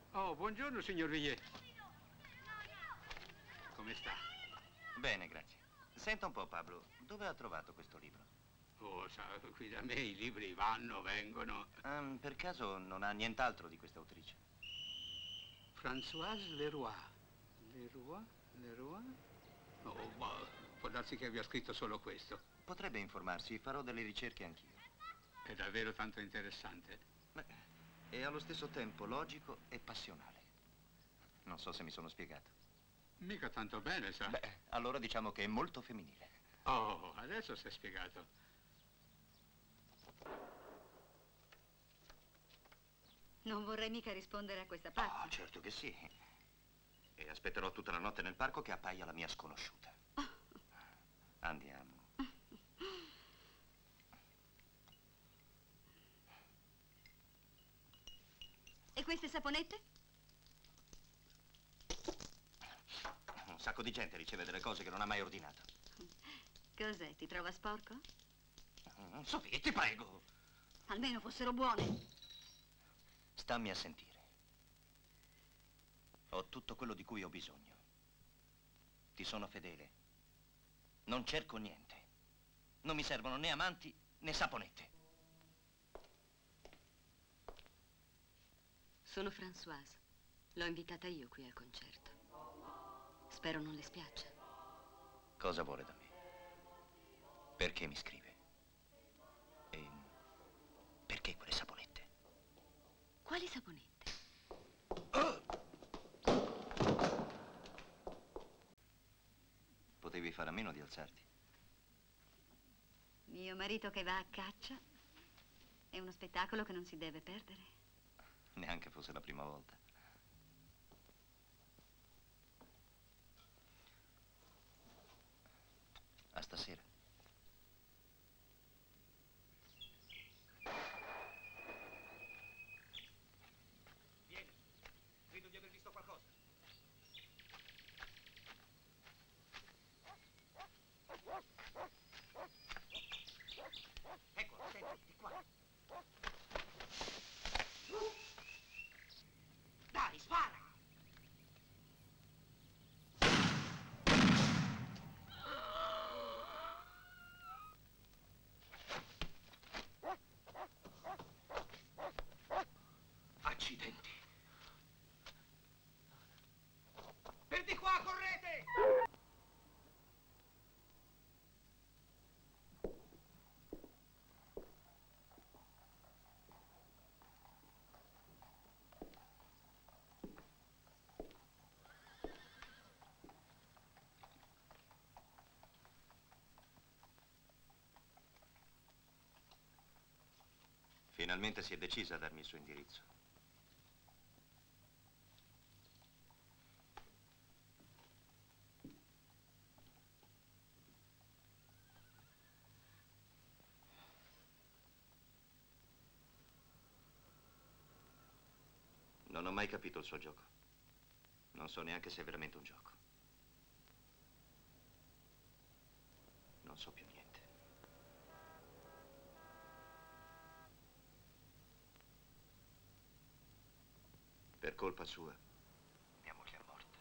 Oh, buongiorno, signor Villiers. Come sta? Bene, grazie. Senta un po', Pablo, dove ha trovato questo libro? Oh, sa, qui da me i libri vanno, vengono. Per caso non ha nient'altro di questa autrice? Françoise Leroy. Leroy? Oh, ma può darsi che abbia scritto solo questo. Potrebbe informarsi, farò delle ricerche anch'io. È davvero tanto interessante? Beh, è allo stesso tempo logico e passionale. Non so se mi sono spiegato. Mica tanto bene, sa. Beh, allora diciamo che è molto femminile. Oh, adesso si è spiegato. Non vorrei mica rispondere a questa pazza. Ah, certo che sì. E aspetterò tutta la notte nel parco che appaia la mia sconosciuta. Andiamo. E queste saponette? Un sacco di gente riceve delle cose che non ha mai ordinato. Cos'è? Ti trova sporco? Sofia, ti prego. Almeno fossero buone. Stammi a sentire. Ho tutto quello di cui ho bisogno. Ti sono fedele. Non cerco niente. Non mi servono né amanti né saponette. Sono Françoise. L'ho invitata io qui al concerto. Spero non le spiaccia. Cosa vuole da me? Perché mi scrive? E perché quelle saponette? Quali saponette? Potevi fare a meno di alzarti. Mio marito che va a caccia è uno spettacolo che non si deve perdere. Neanche fosse la prima volta. A stasera. Vieni, credo di aver visto qualcosa. Ecco, attenti, di qua. Dai, spara! Accidenti. Per di qua, correte! Finalmente si è decisa a darmi il suo indirizzo. Non ho mai capito il suo gioco. Non so neanche se è veramente un gioco. Non so più niente. Per colpa sua, mia moglie è morta.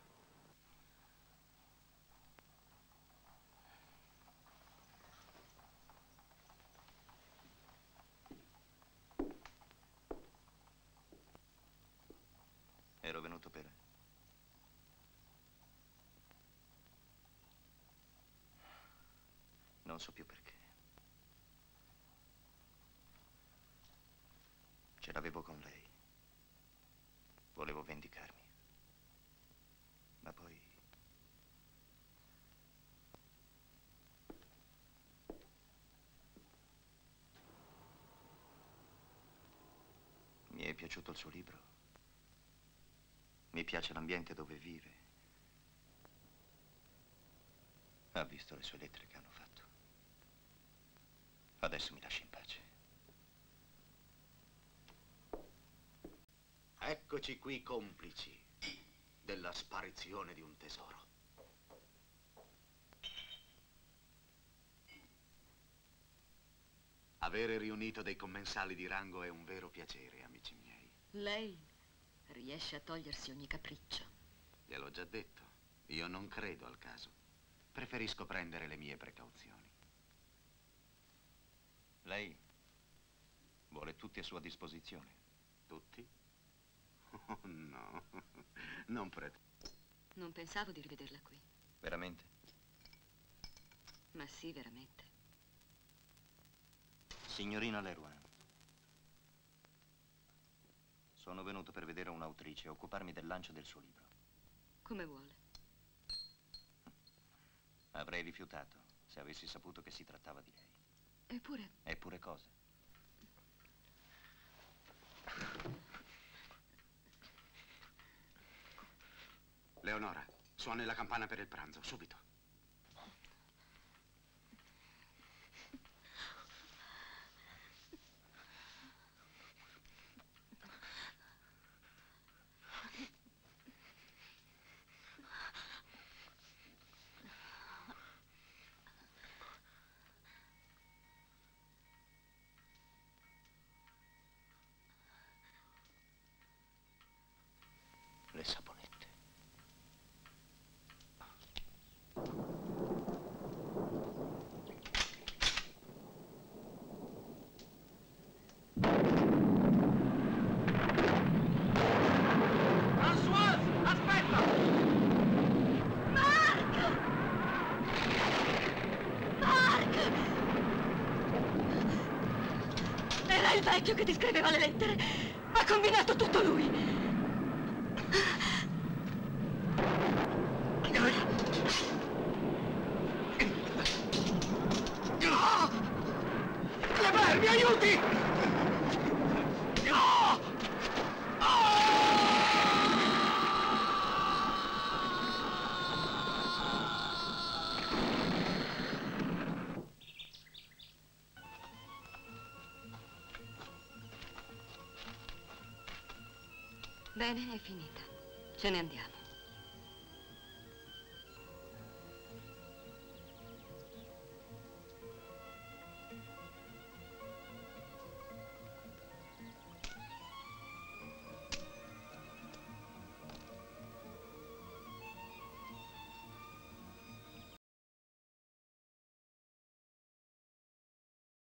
Ero venuto per... Non so più perché. Ce l'avevo con lei. Volevo vendicarmi. Ma poi... Mi è piaciuto il suo libro. Mi piace l'ambiente dove vive. Ha visto le sue lettere che hanno fatto. Adesso mi lasci in pace. Eccoci qui complici della sparizione di un tesoro. Avere riunito dei commensali di rango è un vero piacere, amici miei. Lei Riesce a togliersi ogni capriccio. Gliel'ho già detto. Io non credo al caso. Preferisco prendere le mie precauzioni. Lei vuole tutti a sua disposizione. Tutti? Oh, no. Non pretendo. Non pensavo di rivederla qui. Veramente? Ma sì, veramente. Signorina Leroy, sono venuto per vedere un'autrice e occuparmi del lancio del suo libro. Come vuole. Avrei rifiutato se avessi saputo che si trattava di lei. Eppure... Eppure cosa? Leonora, suoni la campana per il pranzo, subito. Le saponette. Françoise, aspetta! Era il vecchio che ti scriveva le lettere. Ha combinato tutto lui. Kleber, mi aiuti! Bene, è finita. Ce ne andiamo.